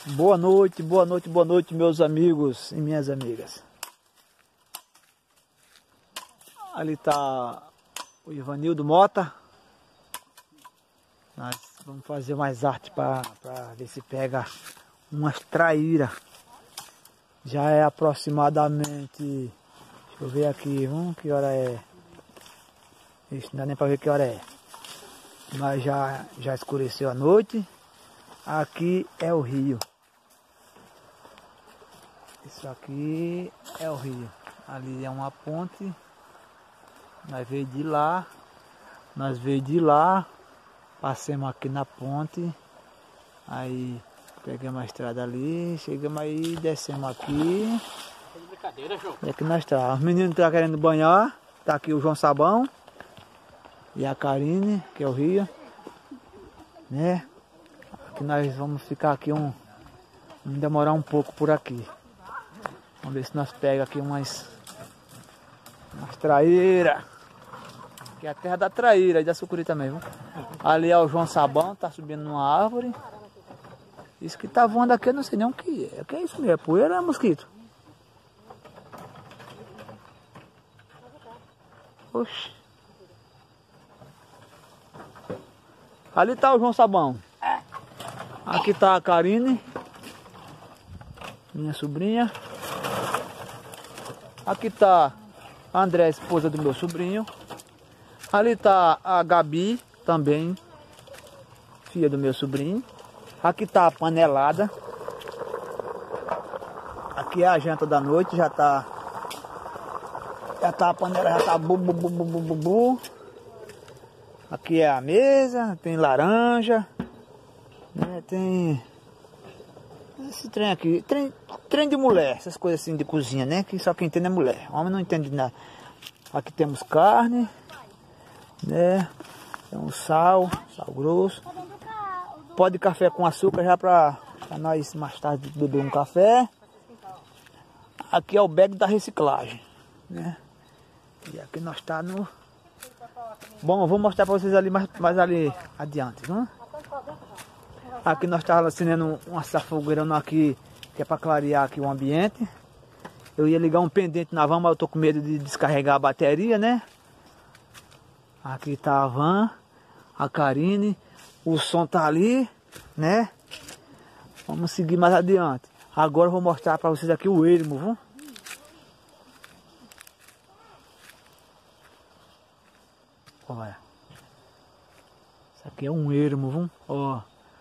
Boa noite, boa noite, boa noite, meus amigos e minhas amigas. Ali está o Ivanildo Mota. Nós vamos fazer mais arte para ver se pega umas traíras. Já é aproximadamente, deixa eu ver aqui, que hora é? Isso, não dá nem para ver que hora é. Mas já escureceu a noite. Aqui é o rio. Isso aqui é o rio. Ali é uma ponte. Nós veio de lá. Passamos aqui na ponte. Aí pegamos a estrada ali. Chegamos aí, descemos aqui. E aqui nós estamos. Os meninos estão querendo banhar. Tá aqui o João Sabão. E a Karine, que é o rio. Né? Aqui nós vamos ficar aqui vamos demorar um pouco por aqui. Vamos ver se nós pegamos aqui umas traíras. Aqui é a terra da traíra e da sucuri também, viu? Ali é o João Sabão, tá subindo numa árvore. Isso que tá voando aqui, eu não sei nem o que é. O que é isso mesmo? É poeira ou é mosquito? Oxi. Ali tá o João Sabão. Aqui tá a Karine, minha sobrinha. Aqui tá a André, esposa do meu sobrinho. Ali tá a Gabi, também filha do meu sobrinho. Aqui tá a panelada. Aqui é a janta da noite, já tá a panela, já tá bu. Aqui é a mesa, tem laranja, né? Tem esse trem aqui, trem de mulher, essas coisas assim de cozinha, né? Que só quem entende é mulher, homem não entende nada. Aqui temos carne, né? Tem um sal grosso. Pó de café com açúcar já para nós mais tarde beber um café. Aqui é o bag da reciclagem, né? E aqui nós tá no... Bom, eu vou mostrar para vocês ali mais ali adiante, viu? Aqui nós estávamos acendendo uma fogueirona aqui, que é para clarear aqui o ambiente. Eu ia ligar um pendente na van, mas eu tô com medo de descarregar a bateria, né? Aqui tá a van, a Karine, o som tá ali, né? Vamos seguir mais adiante. Agora eu vou mostrar para vocês aqui o ermo, viu? Olha. Isso aqui é um ermo, viu? Ó.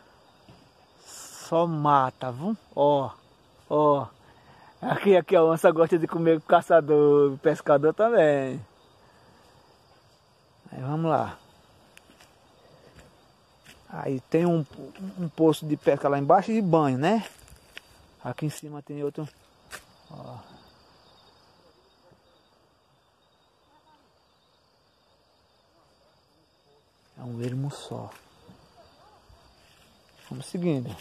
Só mata, viu? Ó. Aqui a onça gosta de comer caçador, pescador também. Aí vamos lá. Aí tem um poço de pesca lá embaixo e banho, né? Aqui em cima tem outro. Ó. É um ermo só. Vamos seguindo.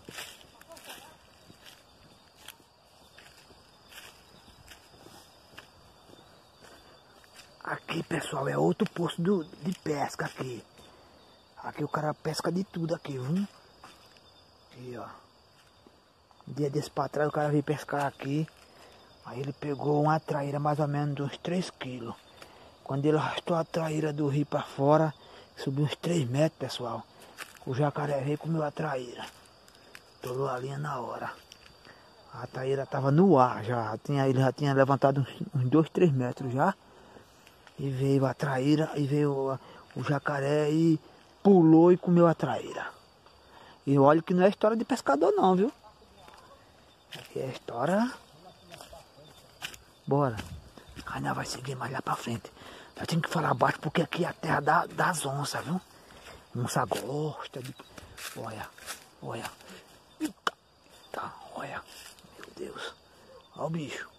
Aqui, pessoal, é outro poço de pesca aqui. Aqui o cara pesca de tudo aqui, viu? Aqui, ó. Um dia desse pra trás o cara veio pescar aqui. Aí ele pegou uma traíra mais ou menos de uns 3 quilos. Quando ele arrastou a traíra do rio pra fora, subiu uns 3 metros, pessoal. O jacaré veio e comeu a traíra. Torou a linha na hora. A traíra tava no ar já. Ele já tinha levantado uns 2, 3 metros já. E veio a traíra, e veio o jacaré e pulou e comeu a traíra. E olha que não é história de pescador não, viu? Aqui é história... Bora. Ainda vai seguir mais lá pra frente. Eu tenho que falar baixo porque aqui é a terra das onças, viu? Onça gosta de... Olha. Tá, olha. Meu Deus. Olha o bicho.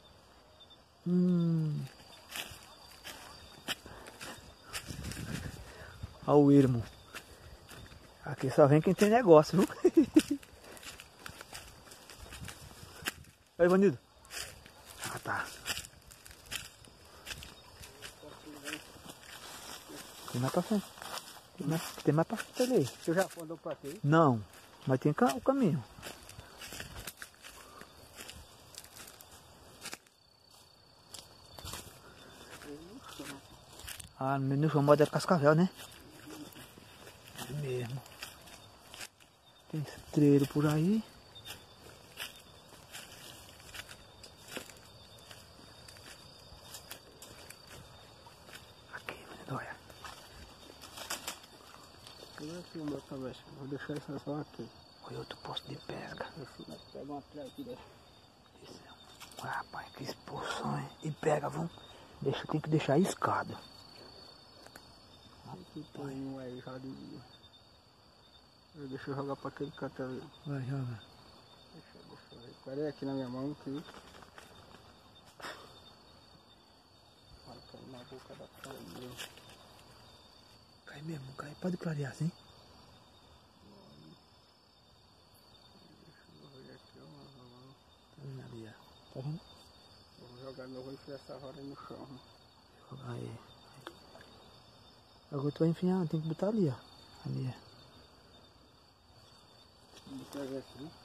Olha o ermo. Aqui só vem quem tem negócio, viu? Aí, Ivanildo. Ah, tá. Tem mais pra frente. Tem mais pra frente ali. Você já andou pra quê? Não, mas tem o caminho. Ah, no famoso é Cascavel, né? É mesmo. Tem estreiro por aí. Aqui, olha. Aqui o meu também. Vou deixar essa só aqui. Olha outro posto de pesca. Pega uma trela aqui dessa. Olha, rapaz, que expulsão, hein? E pega, vamos. Tem que deixar escada. Aqui tem um aí já de... Deixa eu jogar para aquele canto ali. Vai, joga. Deixa eu ver. Parei aqui na minha mão aqui. Vai cair na boca da cara ali. Cai mesmo, cai. Pode clarear, sim? Deixa eu ver aqui, ó. Tá vendo ali, ó. Tá vendo? Vou jogar meu vou enfiar essa roda no chão. Aí. Agora tu vai enfiar, tem que botar ali, ó. Ali, ó. Vamos pegar aqui, né?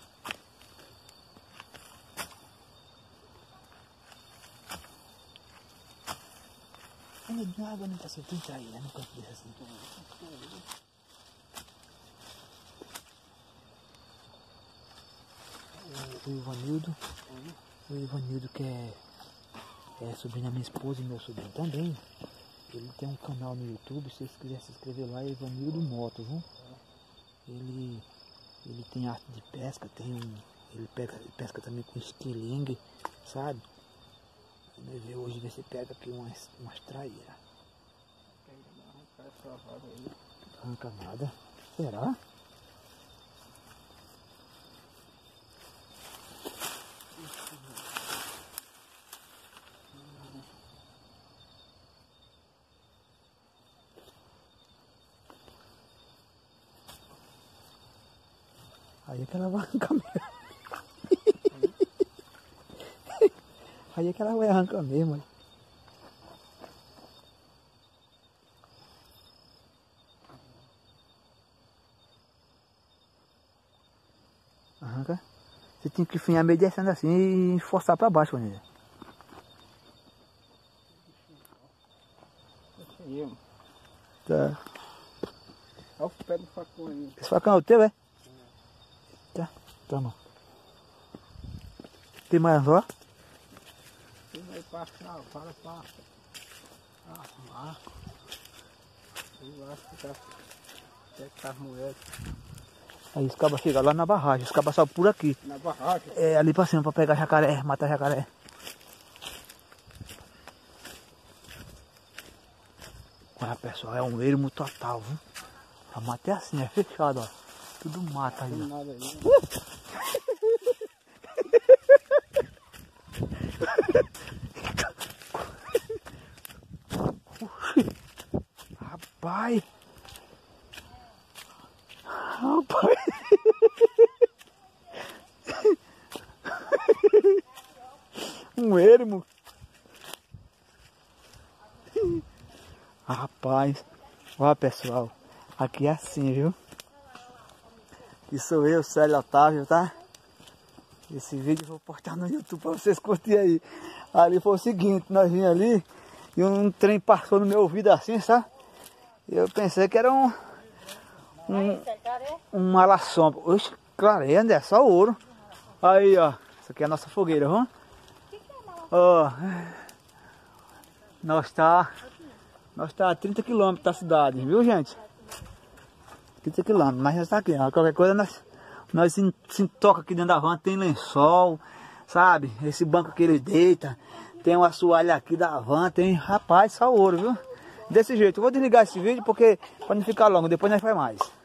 Olha, a água não tá soltando aí, né? No canto desse assim. O Ivanildo que é sobrinho da minha esposa e meu sobrinho também. Ele tem um canal no YouTube, se vocês quiserem se inscrever lá, é Ivanildo Moto, viu? Ele tem arte de pesca, ele pesca também com estilingue, sabe? Vamos ver hoje, ver se pega aqui umas traíras. Não arranca nada. Será? Aí é que ela vai arrancar mesmo. Aí é que ela vai arrancar mesmo. Arranca. Você tem que enfiar meio descendo assim e forçar pra baixo, Vanilla. Tá. Olha o pé do facão aí. Esse facão é o teu, é? Tá, toma. Tem mais ó? Tem aí pra cá, para lá. Eu acho que tá as mulheres. Aí os cabas chegam lá na barragem, os cabas sobem por aqui. Na barragem? É, ali pra cima pra pegar jacaré, matar jacaré. Olha pessoal, é um ermo total, viu? A mata é assim, é fechado, ó. Tudo mata aí, ó. Nada aí. Rapaz! Rapaz! Um ermo! Rapaz! Olha pessoal, aqui é assim, viu? Aqui sou eu, Célio Otávio, tá? Esse vídeo eu vou postar no YouTube pra vocês curtirem aí. Ali foi o seguinte, nós vimos ali e um trem passou no meu ouvido assim, sabe? E eu pensei que era um malassompa. Oxe, clareando, é só ouro. Aí, ó. Isso aqui é a nossa fogueira, vamos? Ó. Nós tá a 30 km da cidade, viu, gente? 30 km, mas já está aqui. Ó. Qualquer coisa nós se toca aqui dentro da van, tem lençol, sabe? Esse banco que ele deita, tem uma assoalho aqui da van, tem, rapaz, só ouro, viu? Desse jeito, eu vou desligar esse vídeo porque para não ficar longo, depois nós faz mais.